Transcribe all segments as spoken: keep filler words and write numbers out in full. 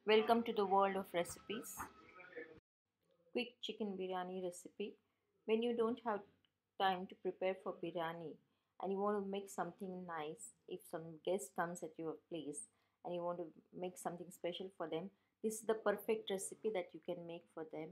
Welcome to the world of recipes. Quick chicken biryani recipe. When you don't have time to prepare for biryani and you want to make something nice, if some guest comes at your place and you want to make something special for them, this is the perfect recipe that you can make for them.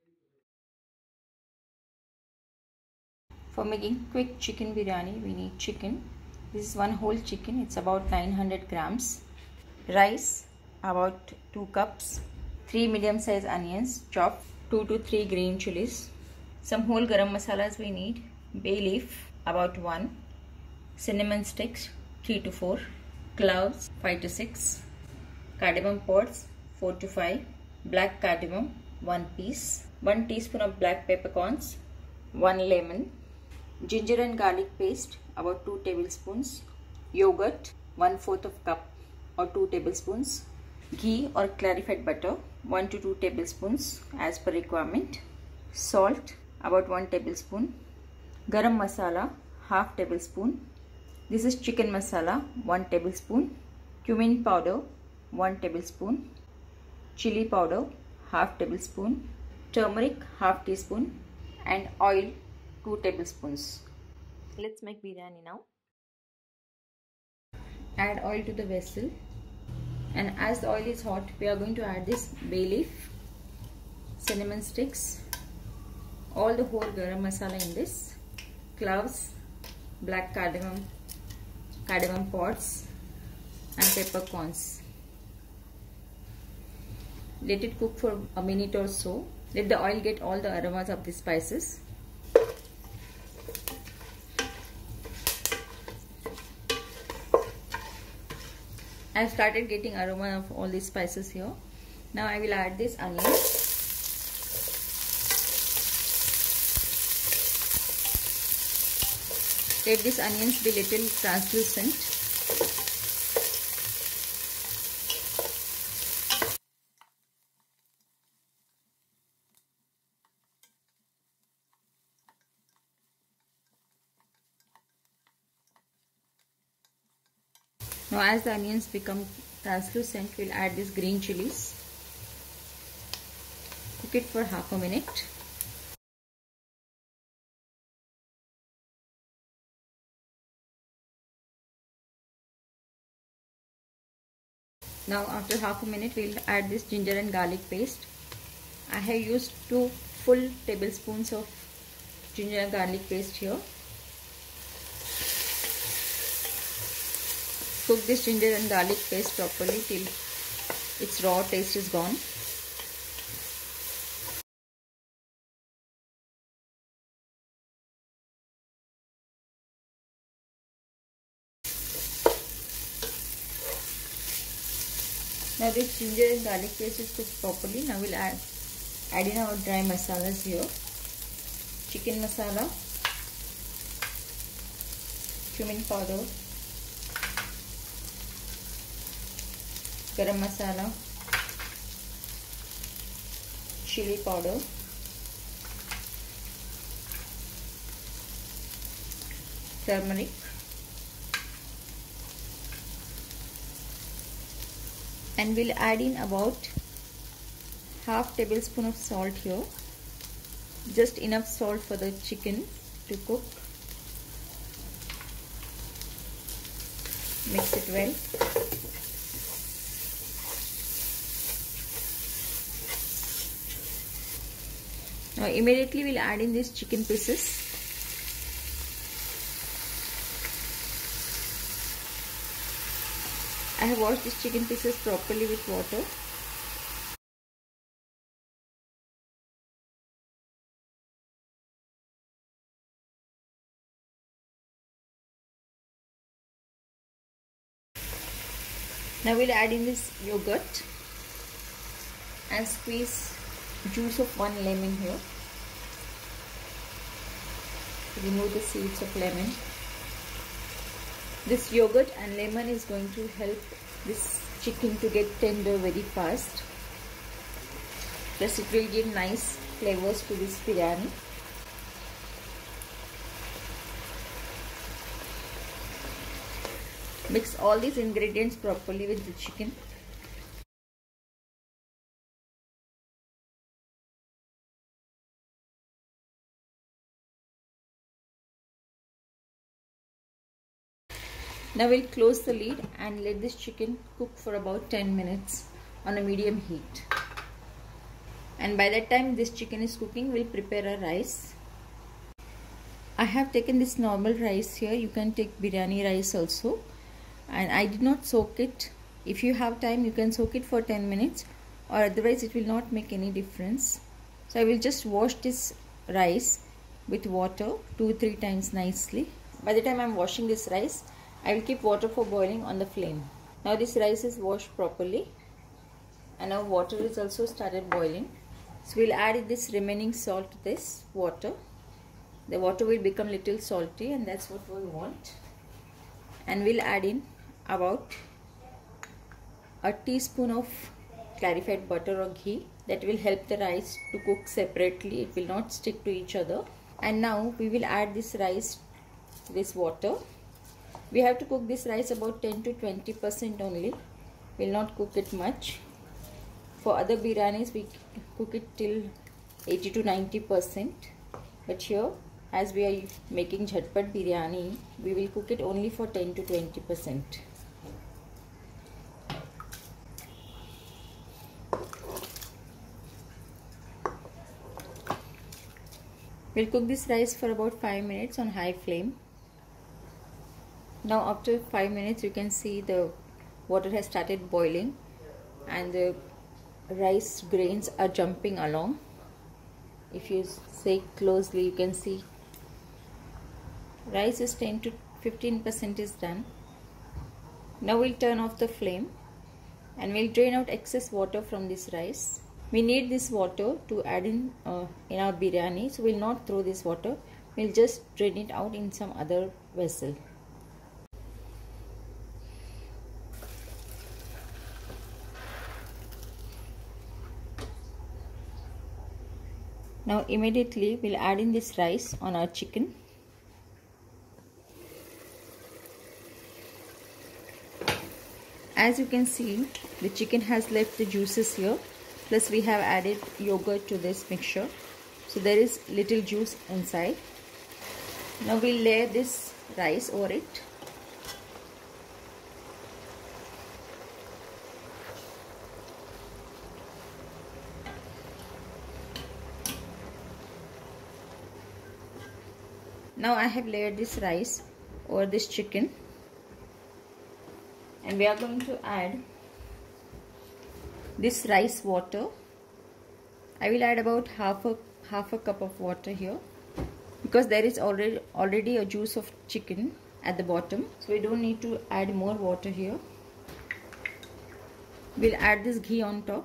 For making quick chicken biryani, we need chicken. This is one whole chicken. It's about nine hundred grams. Rice, about two cups. three medium sized onions chopped. two to three green chilies. Some whole garam masalas we need. Bay leaf, about one. Cinnamon sticks, three to four. Cloves, five to six. Cardamom pods, four to five. Black cardamom, one piece. one teaspoon of black peppercorns. one lemon. Ginger and garlic paste, about two tablespoons. Yogurt, one fourth of cup or two tablespoons. Ghee or clarified butter, one to two tablespoons as per requirement. Salt, about one tablespoon. Garam masala, half tablespoon. This is chicken masala, one tablespoon. Cumin powder, one tablespoon. Chili powder, half tablespoon. Turmeric, half teaspoon. And oil, two tablespoons. Let's make biryani now. Add oil to the vessel, and as the oil is hot, we are going to add this bay leaf, cinnamon sticks, all the whole garam masala in this, cloves, black cardamom, cardamom pods, and peppercorns. Let it cook for a minute or so. Let the oil get all the aromas of the spices. I have started getting aroma of all these spices here. Now I will add this onion. Let these onions be little translucent. Now as the onions become translucent, we'll add these green chilies. Cook it for half a minute. Now after half a minute, we'll add this ginger and garlic paste. I have used two full tablespoons of ginger and garlic paste here. Cook this ginger and garlic paste properly till its raw taste is gone. Now this ginger and garlic paste is cooked properly. Now we'll add, add in our dry masalas here. Chicken masala, cumin powder, garam masala, chili powder, turmeric, and we'll add in about half tablespoon of salt here. Just enough salt for the chicken to cook. Mix it well. Now immediately we'll add in these chicken pieces. I have washed these chicken pieces properly with water. Now we'll add in this yogurt and squeeze juice of one lemon here. Remove the seeds of lemon. This yogurt and lemon is going to help this chicken to get tender very fast. Plus it will give nice flavors to this biryani. Mix all these ingredients properly with the chicken. Now we'll close the lid and let this chicken cook for about ten minutes on a medium heat. And by that time this chicken is cooking, we'll prepare our rice. I have taken this normal rice here. You can take biryani rice also. And I did not soak it. If you have time, you can soak it for ten minutes, or otherwise it will not make any difference. So I will just wash this rice with water two three times nicely. By the time I am washing this rice, I will keep water for boiling on the flame. Now this rice is washed properly, and now water is also started boiling. So we'll add this remaining salt to this water. The water will become little salty, and that's what we want. And we'll add in about a teaspoon of clarified butter or ghee. That will help the rice to cook separately. It will not stick to each other. And now we will add this rice to this water. We have to cook this rice about ten to twenty percent only. We'll not cook it much. For other biryanis we cook it till eighty to ninety percent. But here, as we are making jhatpat biryani, we will cook it only for ten to twenty percent. We'll cook this rice for about five minutes on high flame. Now after five minutes you can see the water has started boiling and the rice grains are jumping along. If you see closely, you can see rice is ten to fifteen percent is done. Now we'll turn off the flame and we'll drain out excess water from this rice. We need this water to add in uh, in our biryani, so we'll not throw this water. We'll just drain it out in some other vessel. Now immediately we'll add in this rice on our chicken. As you can see, the chicken has left the juices here. Plus we have added yogurt to this mixture. So there is little juice inside. Now we'll layer this rice over it. Now I have layered this rice over this chicken. And we are going to add this rice water. I will add about half a half a cup of water here because there is already already a juice of chicken at the bottom, so we don't need to add more water here. We'll add this ghee on top,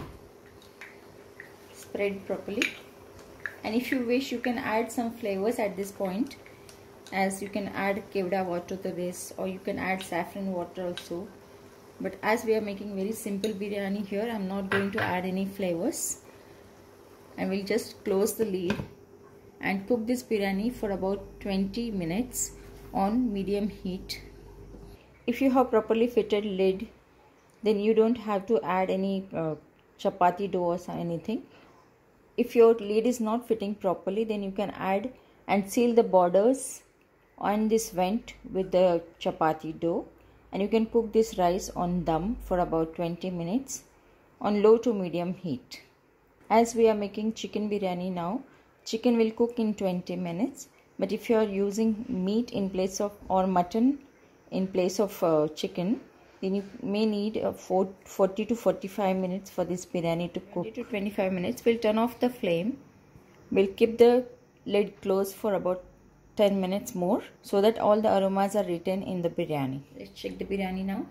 spread properly, and if you wish you can add some flavors at this point, as you can add kevda water to this, or you can add saffron water also. But as we are making very simple biryani here, I'm not going to add any flavors. And we'll just close the lid and cook this biryani for about twenty minutes on medium heat. If you have properly fitted lid, then you don't have to add any uh, chapati dough or anything. If your lid is not fitting properly, then you can add and seal the borders on this vent with the chapati dough. And you can cook this rice on dum for about twenty minutes on low to medium heat. As we are making chicken biryani now, chicken will cook in twenty minutes. But if you are using meat in place of or mutton in place of uh, chicken, then you may need uh, forty to forty-five minutes for this biryani to cook. twenty to twenty-five minutes. We'll turn off the flame. We'll keep the lid closed for about ten minutes more so that all the aromas are retained in the biryani. Let's check the biryani now.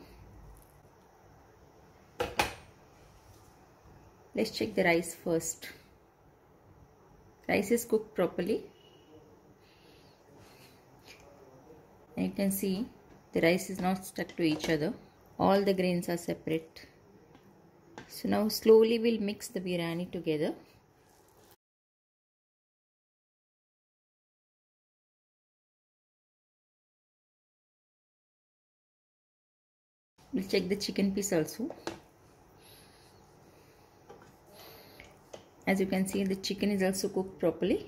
Let's check the rice first. Rice is cooked properly. And you can see the rice is not stuck to each other. All the grains are separate. So now slowly we'll mix the biryani together. We'll check the chicken piece also. As you can see, the chicken is also cooked properly.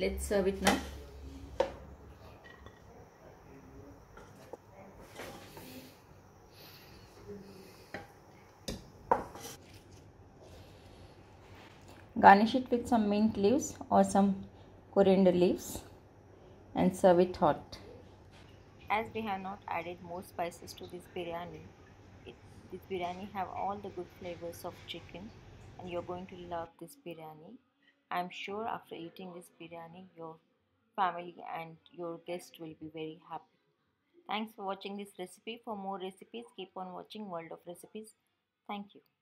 Let's serve it now. Garnish it with some mint leaves or some coriander leaves and serve it hot. As we have not added more spices to this biryani, it, this biryani have all the good flavors of chicken, and you're going to love this biryani. I'm sure after eating this biryani, your family and your guest will be very happy. Thanks for watching this recipe. For more recipes, keep on watching World of Recipes. Thank you.